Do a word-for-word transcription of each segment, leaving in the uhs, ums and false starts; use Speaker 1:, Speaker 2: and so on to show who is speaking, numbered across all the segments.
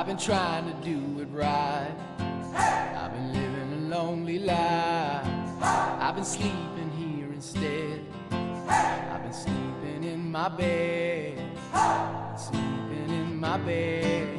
Speaker 1: I've been trying to do it right. I've been living a lonely life. I've been sleeping here instead. I've been sleeping in my bed. Sleeping in my bed.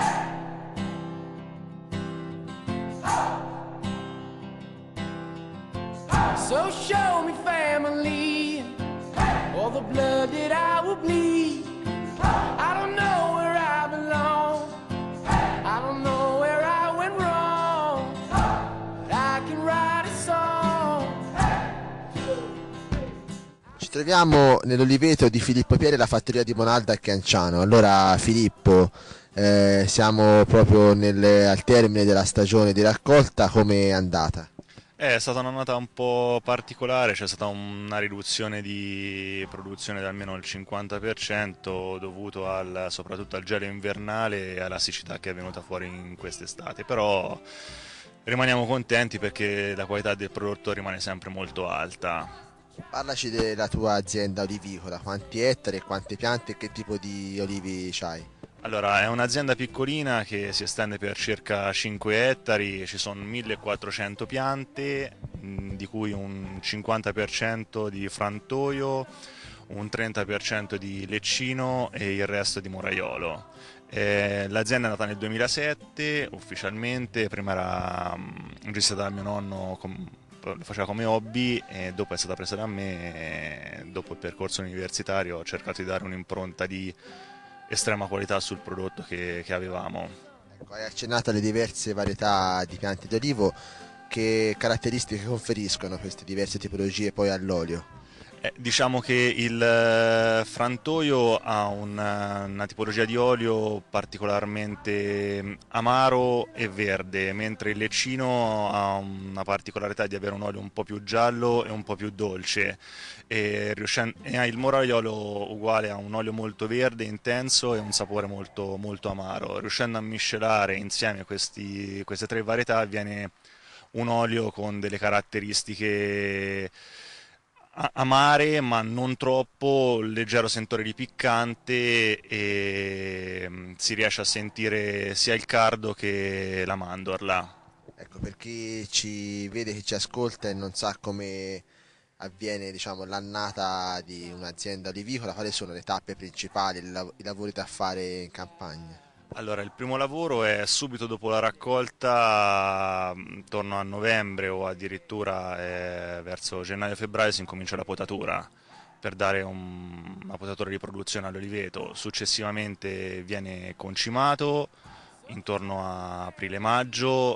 Speaker 1: So show me family, all the blood that I will bleed. I don't know where I belong, I don't know where I went wrong, but I can write a song.
Speaker 2: Ci troviamo nell'oliveto di Filippo Pieri, la fattoria di Bonaldo a Chianciano. Allora Filippo, eh, siamo proprio nel, al termine della stagione di raccolta, come è andata?
Speaker 3: È stata un'annata un po' particolare, c'è stata una riduzione di produzione di almeno il cinquanta per cento dovuto al, soprattutto al gelo invernale e alla siccità che è venuta fuori in quest'estate, però rimaniamo contenti perché la qualità del prodotto rimane sempre molto alta.
Speaker 2: Parlaci della tua azienda olivicola, quanti ettari, quante piante e che tipo di olivi c'hai?
Speaker 3: Allora, è un'azienda piccolina che si estende per circa cinque ettari, ci sono millequattrocento piante, mh, di cui un cinquanta per cento di frantoio, un trenta per cento di leccino e il resto di moraiolo. Eh, l'azienda è nata nel duemilasette ufficialmente, prima era mh, gestita da mio nonno, com- lo faceva come hobby e dopo è stata presa da me e dopo il percorso universitario ho cercato di dare un'impronta di estrema qualità sul prodotto che, che avevamo.
Speaker 2: Ecco, hai accennato alle diverse varietà di piante d'olivo, che caratteristiche conferiscono queste diverse tipologie poi all'olio?
Speaker 3: Eh, diciamo che il eh, frantoio ha una, una tipologia di olio particolarmente mm, amaro e verde, mentre il leccino ha una particolarità di avere un olio un po' più giallo e un po' più dolce. E, riuscen- e il moraiolo uguale ha un olio molto verde, intenso e un sapore molto, molto amaro. Riuscendo a miscelare insieme questi- queste tre varietà viene un olio con delle caratteristiche a- amare ma non troppo, leggero sentore di piccante e mm, si riesce a sentire sia il cardo che la mandorla.
Speaker 2: Ecco, per chi ci vede, chi ci ascolta e non sa come avviene, diciamo, l'annata di un'azienda olivicola, quali sono le tappe principali, i lav- i lavori da fare in campagna?
Speaker 3: Allora, il primo lavoro è subito dopo la raccolta, mm, intorno a novembre o addirittura eh, verso gennaio-febbraio si incomincia la potatura per dare un- una potatura di produzione all'oliveto. Successivamente viene concimato intorno a aprile-maggio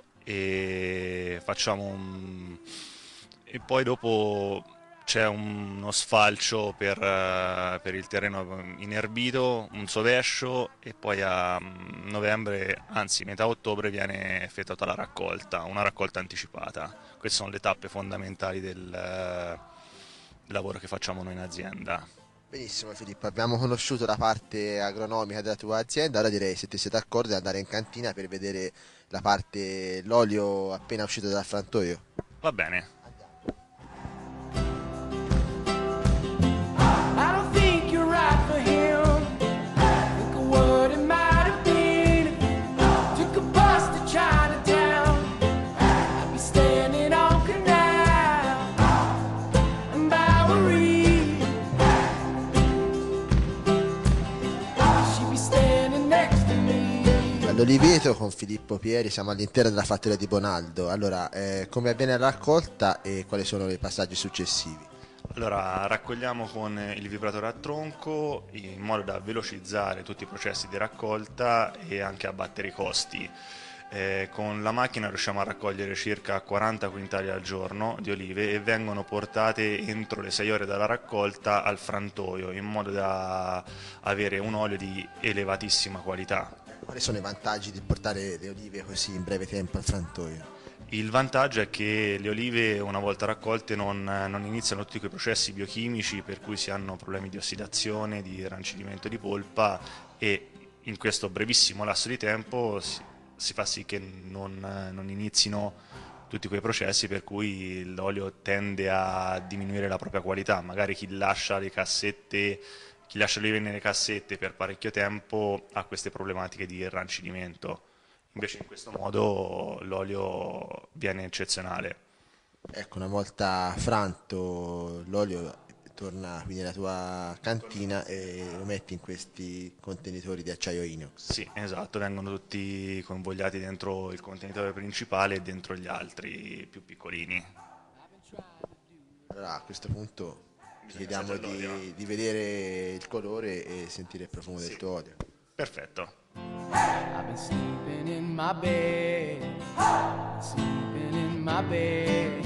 Speaker 3: e facciamo un... e poi dopo c'è uno sfalcio per, eh, per il terreno inerbito, un sovescio e poi a mm, novembre, anzi metà ottobre viene effettuata la raccolta, una raccolta anticipata. Queste sono le tappe fondamentali del eh, lavoro che facciamo noi in azienda.
Speaker 2: Benissimo Filippo, abbiamo conosciuto la parte agronomica della tua azienda, ora direi, se ti siete d'accordo, di andare in cantina per vedere la parte, l'olio appena uscito dal frantoio.
Speaker 3: Va bene.
Speaker 1: I don't think you're right for him. Think of what it might have been if you took a bus to Chinatown. I'd be standing on Canal and Bowery. She'd be standing next to me.
Speaker 2: All'oliveto con Filippo Pieri siamo all'interno della fattoria di Bonaldo. Allora, eh, come avviene la raccolta e quali sono i passaggi successivi?
Speaker 3: Allora, raccogliamo con il vibratore a tronco in modo da velocizzare tutti i processi di raccolta e anche abbattere i costi. Eh, con la macchina riusciamo a raccogliere circa quaranta quintali al giorno di olive e vengono portate entro le sei ore dalla raccolta al frantoio in modo da avere un olio di elevatissima qualità.
Speaker 2: Quali sono i vantaggi di portare le olive così in breve tempo al frantoio?
Speaker 3: Il vantaggio è che le olive una volta raccolte non, non iniziano tutti quei processi biochimici per cui si hanno problemi di ossidazione, di rancidimento di polpa e in questo brevissimo lasso di tempo si, si fa sì che non, non inizino tutti quei processi per cui l'olio tende a diminuire la propria qualità. Magari chi lascia le cassette chi lascia l'olio nelle cassette per parecchio tempo ha queste problematiche di irrancidimento. Invece in questo modo l'olio viene eccezionale.
Speaker 2: Ecco, una volta franto l'olio torna quindi nella tua cantina e lo metti in questi contenitori di acciaio inox.
Speaker 3: Sì, esatto, vengono tutti convogliati dentro il contenitore principale e dentro gli altri più piccolini.
Speaker 2: Allora a questo punto ti
Speaker 3: Bisogna
Speaker 2: chiediamo
Speaker 3: assaggiare l'olio.
Speaker 2: di, di vedere il colore e sentire il profumo del
Speaker 3: Sì.
Speaker 2: tuo olio.
Speaker 3: Perfetto.
Speaker 1: I've been sleeping in my bed, sleeping in my bed.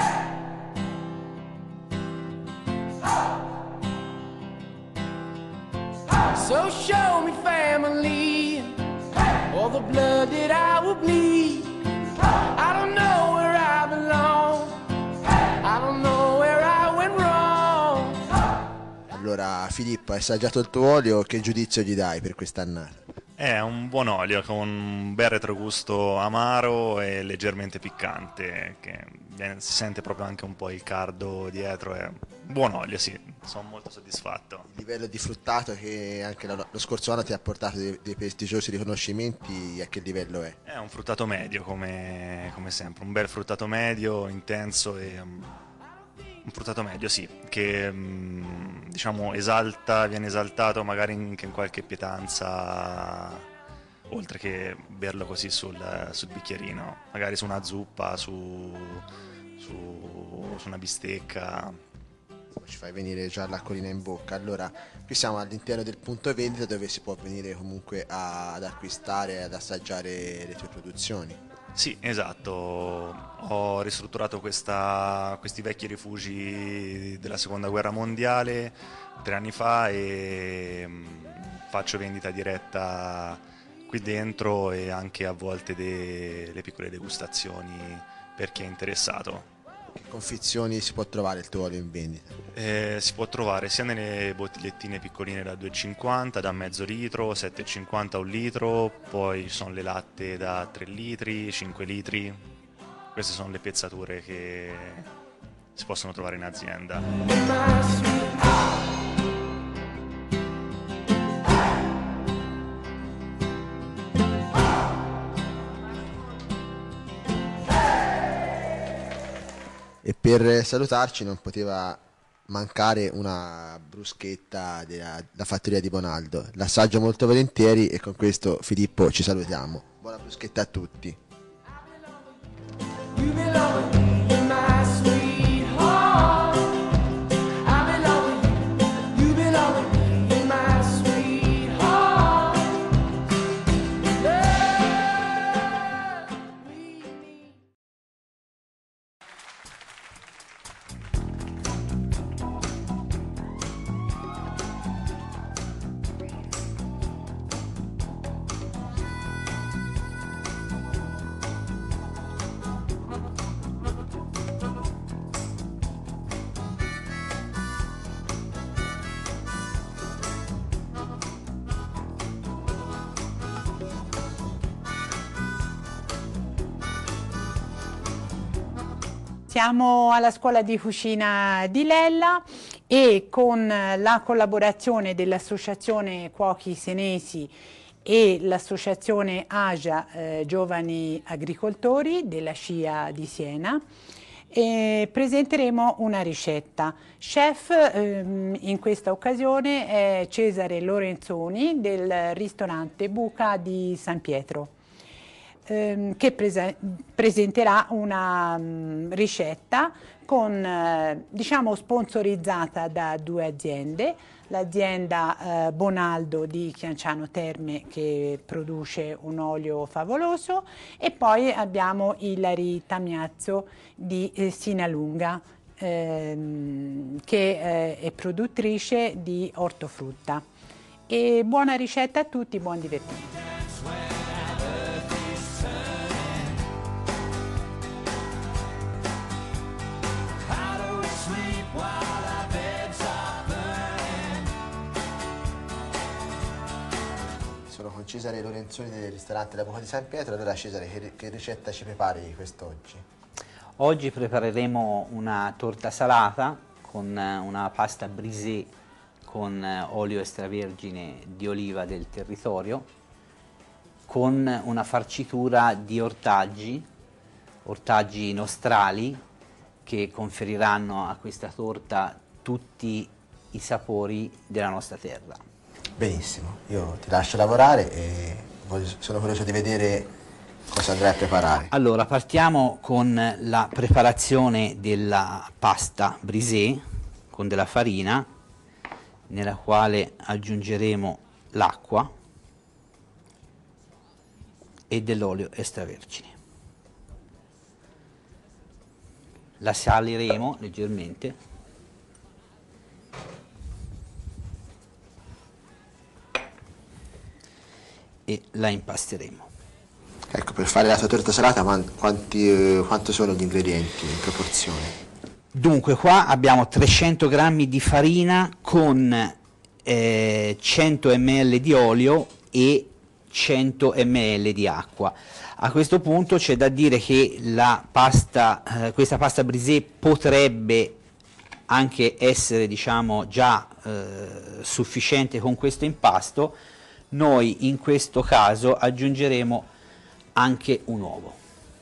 Speaker 1: So show me family, all the blood that I will bleed. I don't know where I belong, I don't know where I went wrong.
Speaker 2: Allora Filippo, hai assaggiato il tuo olio, che giudizio gli dai per quest'annata?
Speaker 3: È un buon olio con un bel retrogusto amaro e leggermente piccante, che viene- si sente proprio anche un po' il cardo dietro. È un buon olio, sì, sono molto soddisfatto.
Speaker 2: Il livello di fruttato che anche lo, lo scorso anno ti ha portato dei, dei prestigiosi riconoscimenti, a che livello è?
Speaker 3: È un fruttato medio come, come sempre, un bel fruttato medio, intenso e um, un fruttato medio, sì, che um, diciamo esalta, viene esaltato magari anche in qualche pietanza, oltre che berlo così sul, sul bicchierino, magari su una zuppa, su, su, su una bistecca.
Speaker 2: Ci fai venire già l'acquolina in bocca. Allora, qui siamo all'interno del punto vendita dove si può venire comunque a- ad acquistare e ad assaggiare le tue produzioni.
Speaker 3: Sì, esatto. Ho ristrutturato questa- questi vecchi rifugi della seconda guerra mondiale tre anni fa e mm, faccio vendita diretta qui dentro e anche a volte delle piccole degustazioni per chi è interessato.
Speaker 2: Che confezioni si può trovare il tuo olio in vendita?
Speaker 3: Eh, si può trovare sia nelle bottigliettine piccoline da due e cinquanta, da mezzo litro, sette e cinquanta, un litro, poi ci sono le latte da tre litri, cinque litri. Queste sono le pezzature che si possono trovare in azienda.
Speaker 1: My sweet
Speaker 2: E per salutarci non poteva mancare una bruschetta della, della fattoria di Bonaldo. L'assaggio molto volentieri e con questo Filippo ci salutiamo. Buona bruschetta a tutti.
Speaker 1: You belong with me, you're my sweetheart. I belong with you, you belong with me, you're my sweetheart. Love we need.
Speaker 4: Siamo alla scuola di cucina di Lella e con la collaborazione dell'Associazione Cuochi Senesi e l'Associazione Agia eh, Giovani Agricoltori della SCIA di Siena eh, presenteremo una ricetta. Chef ehm, in questa occasione è Cesare Lorenzoni del ristorante Buca di San Pietro, che prese presenterà una um, ricetta con, eh, diciamo, sponsorizzata da due aziende, l'azienda eh, Bonaldo di Chianciano Terme che produce un olio favoloso e poi abbiamo Ilari Tamiazzo di eh, Sinalunga ehm, che eh, è produttrice di ortofrutta. E buona ricetta a tutti, buon divertimento.
Speaker 2: Sono con Cesare Lorenzoni del ristorante La Buca di San Pietro. Allora Cesare, che, che ricetta ci prepari quest'oggi?
Speaker 5: Oggi prepareremo una torta salata con una pasta brisée con olio extravergine di oliva del territorio, con una farcitura di ortaggi, ortaggi nostrali, che conferiranno a questa torta tutti i sapori della nostra terra.
Speaker 2: Benissimo, io ti lascio lavorare e voglio- sono curioso di vedere cosa andrai a preparare.
Speaker 5: Allora, partiamo con la preparazione della pasta brisée con della farina, nella quale aggiungeremo l'acqua e dell'olio extravergine. La saleremo leggermente e la impasteremo.
Speaker 2: Ecco, per fare la tua torta salata, quan- quanti, eh, quanto sono gli ingredienti in proporzione?
Speaker 5: Dunque, qua abbiamo trecento grammi di farina con eh, cento millilitri di olio e cento millilitri di acqua. A questo punto c'è da dire che la pasta, eh, questa pasta brisée potrebbe anche essere, diciamo, già eh, sufficiente con questo impasto. Noi in questo caso aggiungeremo anche un uovo.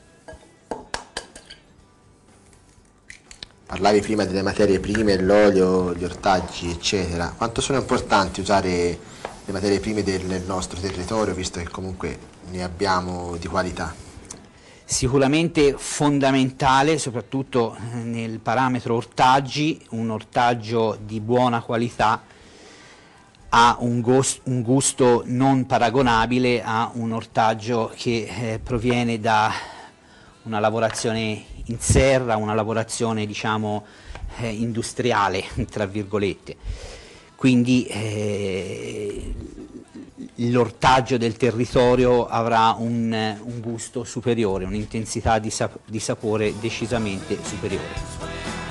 Speaker 2: Parlavi prima delle materie prime, l'olio, gli ortaggi, eccetera. Quanto sono importanti usare le materie prime del nostro territorio, visto che comunque ne abbiamo di qualità?
Speaker 5: Sicuramente fondamentale, soprattutto nel parametro ortaggi. Un ortaggio di buona qualità ha un, gos- un gusto non paragonabile a un ortaggio che eh, proviene da una lavorazione in serra, una lavorazione, diciamo, eh, industriale, tra virgolette. Quindi eh, l'ortaggio del territorio avrà un, un gusto superiore, un'intensità di, sap- di sapore decisamente superiore.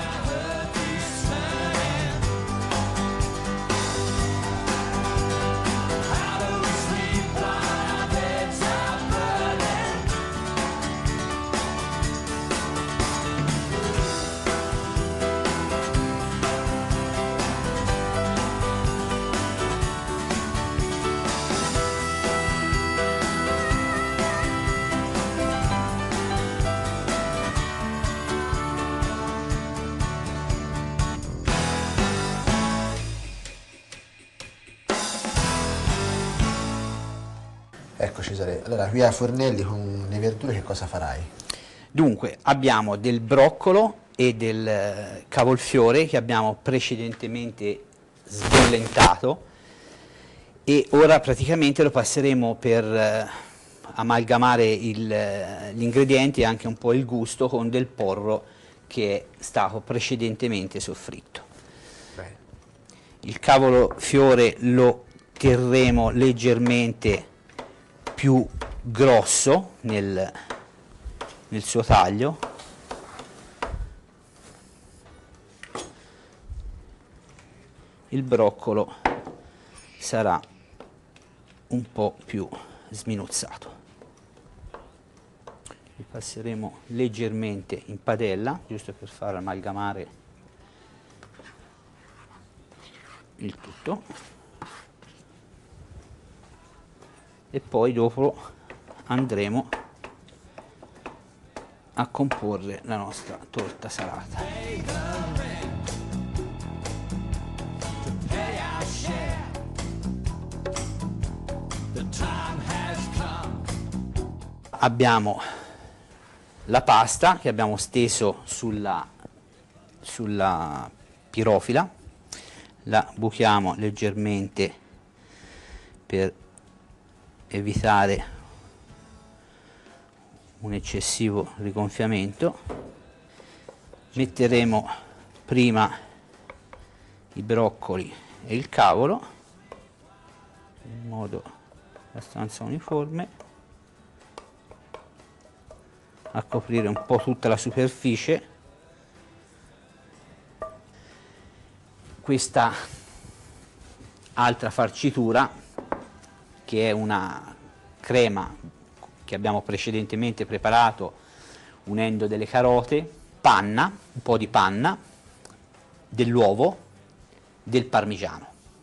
Speaker 2: Ecco Cesare, allora qui a fornelli con le verdure che cosa farai?
Speaker 5: Dunque, abbiamo del broccolo e del eh, cavolfiore che abbiamo precedentemente sbollentato e ora praticamente lo passeremo per eh, amalgamare il, eh, gli ingredienti e anche un po' il gusto con del porro che è stato precedentemente soffritto.
Speaker 2: Bene.
Speaker 5: Il cavolfiore lo terremo leggermente più grosso nel, nel suo taglio. Il broccolo sarà un po' più sminuzzato. Li passeremo leggermente in padella, giusto per far amalgamare il tutto. E poi dopo andremo a comporre la nostra torta salata. Abbiamo la pasta che abbiamo steso sulla, sulla pirofila, la buchiamo leggermente per evitare un eccessivo rigonfiamento. Metteremo prima i broccoli e il cavolo in modo abbastanza uniforme a coprire un po' tutta la superficie. Questa altra farcitura, che è una crema che abbiamo precedentemente preparato unendo delle carote, panna, un po' di panna, dell'uovo, del parmigiano.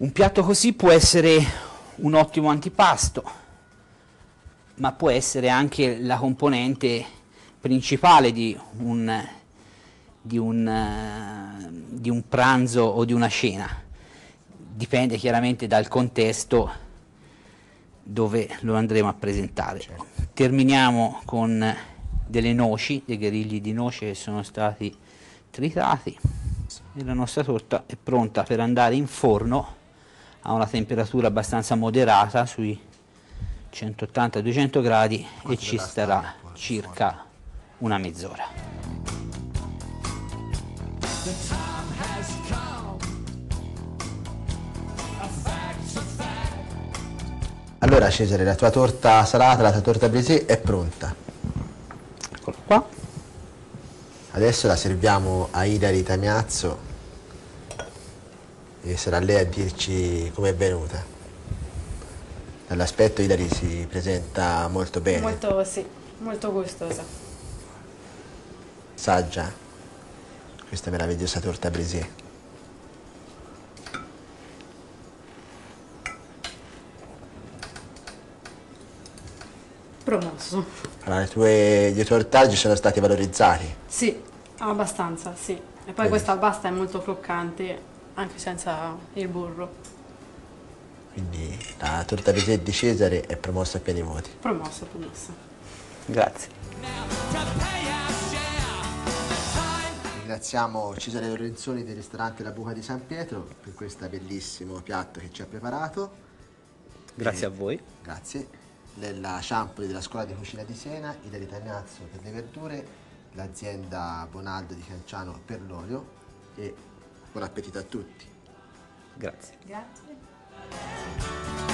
Speaker 5: Un piatto così può essere un ottimo antipasto, ma può essere anche la componente principale di un, di un, uh, di un pranzo o di una cena. Dipende chiaramente dal contesto dove lo andremo a presentare. Certo. Terminiamo con delle noci, dei gherigli di noce che sono stati tritati, e la nostra torta è pronta per andare in forno a una temperatura abbastanza moderata, sui centottanta duecento gradi, e ci starà circa una mezz'ora.
Speaker 2: Allora Cesare, la tua torta salata, la tua torta brisée è pronta.
Speaker 5: Eccola qua.
Speaker 2: Adesso la serviamo a Ilari Tamiazzo e sarà lei a dirci com'è venuta. Dall'aspetto Ilari si presenta molto bene.
Speaker 6: Molto, sì, molto gustosa.
Speaker 2: Assaggia questa meravigliosa torta brisée.
Speaker 6: Promosso.
Speaker 2: Allora, i tuoi, i tuoi ortaggi sono stati valorizzati?
Speaker 6: Sì, abbastanza, sì. E poi
Speaker 2: Benissimo.
Speaker 6: questa pasta è molto croccante, anche senza il burro.
Speaker 2: Quindi la torta brisée di Cesare è promossa a pieni voti.
Speaker 6: Promosso, promosso.
Speaker 5: Grazie.
Speaker 2: Ringraziamo Cesare Lorenzoni del ristorante La Buca di San Pietro per questo bellissimo piatto che ci ha preparato.
Speaker 5: Grazie
Speaker 2: e,
Speaker 5: a voi.
Speaker 2: Grazie. Nella Ciampoli della Scuola di Cucina di Siena, Ilari Tamiazzo per le verdure, l'azienda Bonaldo di Canciano per l'olio, e buon appetito a tutti.
Speaker 5: Grazie.
Speaker 6: Grazie.